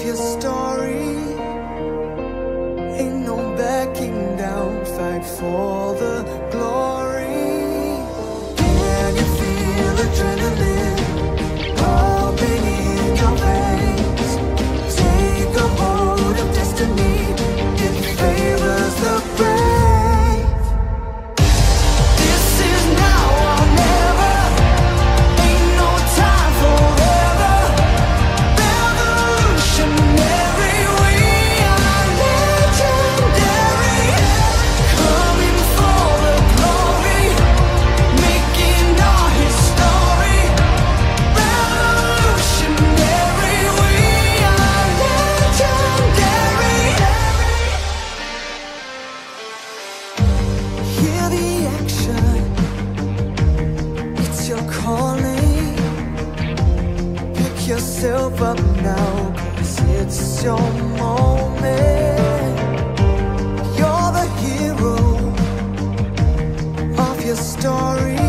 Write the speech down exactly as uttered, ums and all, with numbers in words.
your story. Ain't no backing down, fight for the glory. Can you feel adrenaline pumping in your veins? Take a hold of destiny, it favors the brave. This is now or never, ain't no time forever. Revolutionary, we are legendary. Coming for the glory, making our history. Revolutionary, we are legendary. Hear the action, it's your calling. Pick yourself up now, 'cause it's your moment. You're the hero of your story.